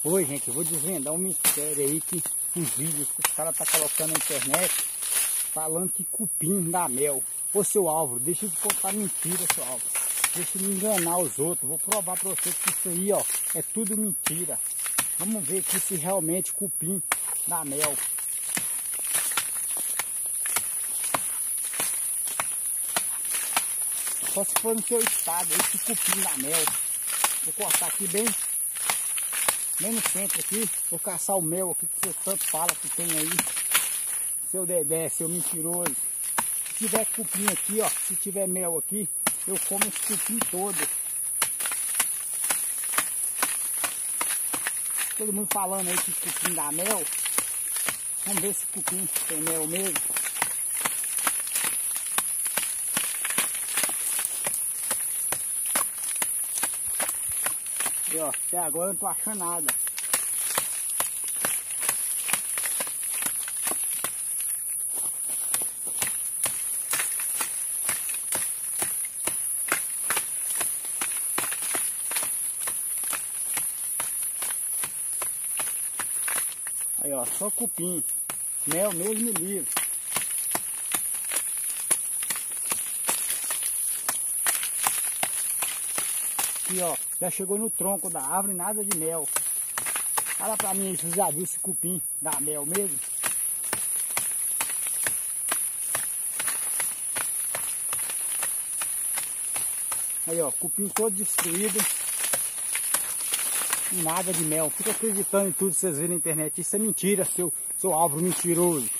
Oi, gente, eu vou desvendar um mistério aí, que um vídeo que os caras tá colocando na internet falando que cupim dá mel. Ô seu Álvaro, deixa de contar mentira, seu Álvaro. Deixa de enganar os outros. Vou provar pra você que isso aí, ó, é tudo mentira. Vamos ver aqui se realmente cupim dá mel. Só se for no seu estado aí que cupim dá mel. Vou cortar aqui bem no centro aqui. Vou caçar o mel aqui que você tanto fala que tem aí. Seu Dedé, seu mentiroso. Se tiver cupim aqui, ó, se tiver mel aqui, eu como esse cupim todo. Todo mundo falando aí que cupim dá mel. Vamos ver se cupim tem mel mesmo. E ó, até agora eu não tô achando nada. Aí ó, só cupim. Mel mesmo e livre. Aqui ó, já chegou no tronco da árvore, nada de mel. Fala pra mim aí se você já viu esse cupim dá mel mesmo. Aí ó, cupim todo destruído. E nada de mel. Fica acreditando em tudo que vocês viram na internet. Isso é mentira, seu Álvaro mentiroso.